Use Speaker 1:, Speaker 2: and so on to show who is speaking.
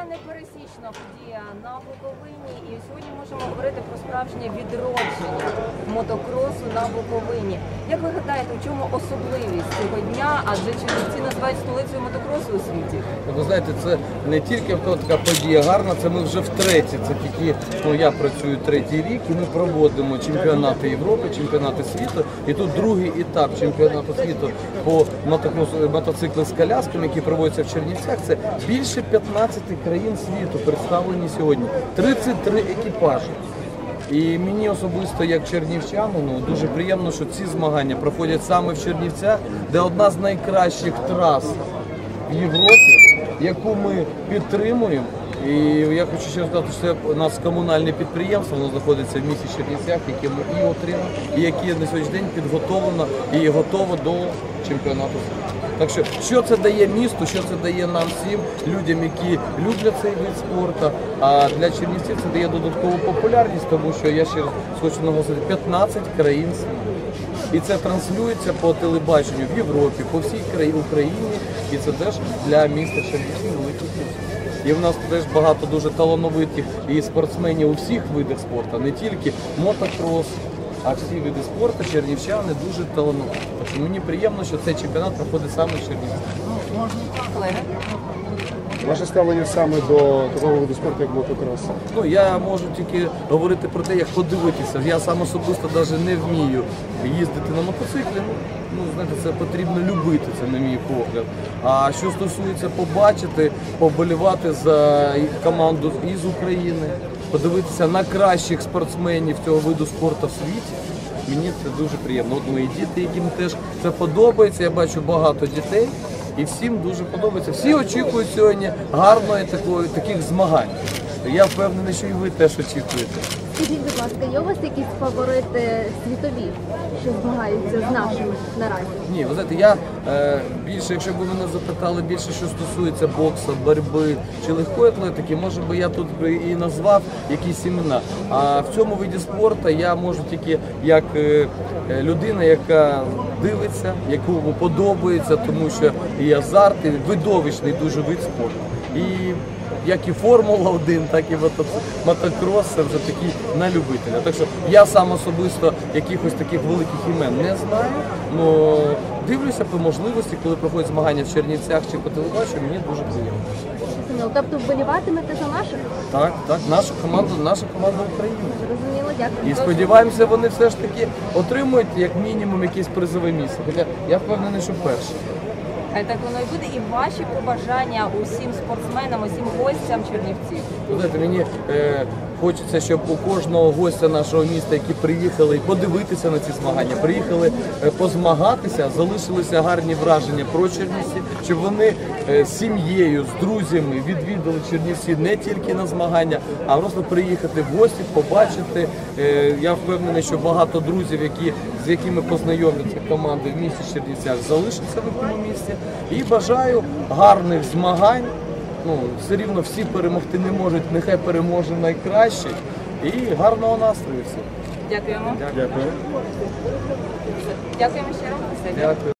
Speaker 1: Така непересічна подія на Буковині, і сьогодні можемо говорити про справжнє відродження мотокросу на Буковині. Як ви гадаєте, у чому особливість цього дня, адже Чернівці називають столицею мотокросу у світі?
Speaker 2: Ви знаєте, це не тільки така подія гарна, це ми вже втретє. Це тільки, я працюю третій рік, і ми проводимо чемпіонати Європи, чемпіонати світу. І тут другий етап чемпіонату світу по мотоциклах з колясками, які проводяться в Чернівцях. Це більше 15 країн світу представлені сьогодні. 33 екіпажі. І мені особисто, як чернівчанину, дуже приємно, що ці змагання проходять саме в Чернівцях, де одна з найкращих трас в Європі, яку ми підтримуємо. І я хочу ще сказати, що це у нас комунальне підприємство, воно знаходиться в місті Чернівцях, яке ми і отримали, і яке на сьогоднішній день підготовлено і готово до чемпіонату світу. Так що це дає місту, що це дає нам всім, людям, які люблять цей вид спорту, а для чернівців це дає додаткову популярність, тому що, я ще раз хочу наголосити, 15 країн світу. І це транслюється по телебаченню в Європі, по всій Україні, і це теж для міста Чернівців великий плюс. І в нас теж багато дуже талановитих і спортсменів у всіх видах спорту, не тільки мотокрос, а всі види спорту чернівчани дуже талановиті. Тобто мені приємно, що цей чемпіонат проходить саме в Чернівцях.
Speaker 3: Ваше ставлення саме до такого виду спорту, як мотокрос?
Speaker 2: Я можу тільки говорити про те, як подивитися. Я сам особисто навіть не вмію їздити на мотоциклі. Знаєте, це потрібно любити, це на мій погляд. А що стосується побачити, поболівати за команду із України, подивитися на кращих спортсменів цього виду спорту в світі, мені це дуже приємно. От мої діти, яким теж це подобається, я бачу багато дітей, і всім дуже подобається. Всі очікують сьогодні гарної таких змагань. Я впевнений, що і ви теж очікуєте.
Speaker 4: Скажіть, будь ласка, є у вас якісь фаворити світові, що змагаються з нашими наразі?
Speaker 2: Ні, ви знаєте, я більше, якщо б ви мене запитали більше, що стосується боксу, боротьби чи легкої атлетики, може би я тут і назвав якісь імена. А в цьому виді спорту я можу тільки як людина, яка дивиться, якому подобається, тому що і азарт, і видовищний дуже вид спорту. І як і Формула-1, так і мотокрос, це вже такі на любителя. Так що я сам особисто якихось таких великих імен не знаю, але дивлюся по можливості, коли проходять змагання в Чернівцях чи по телебаченню, мені дуже приємно.
Speaker 4: Тобто вболіватимете за наших?
Speaker 2: Так, наша команда України.
Speaker 4: Зрозуміло, дякую.
Speaker 2: І сподіваємося, вони все ж таки отримують як мінімум якесь призове місце. Хоча я впевнений, що перше.
Speaker 1: Хай так воно і буде. І ваші побажання усім спортсменам, усім гостям Чернівців.
Speaker 2: Знаєте, мені хочеться, щоб у кожного гостя нашого міста, які приїхали подивитися на ці змагання, приїхали позмагатися, залишилися гарні враження про Чернівці, щоб вони з сім'єю, з друзями відвідали Чернівці не тільки на змагання, а просто приїхати в гості, побачити. Я впевнений, що багато друзів, з якими познайомляться команди в місті Чернівцях, залишаться в цьому місті. І бажаю гарних змагань. Все рівно всі перемогти не можуть, нехай переможе найкращий. І гарного настрою всім.
Speaker 1: Дякуємо.
Speaker 2: Дякую.
Speaker 1: Дякуємо ще раз.
Speaker 2: Дякую.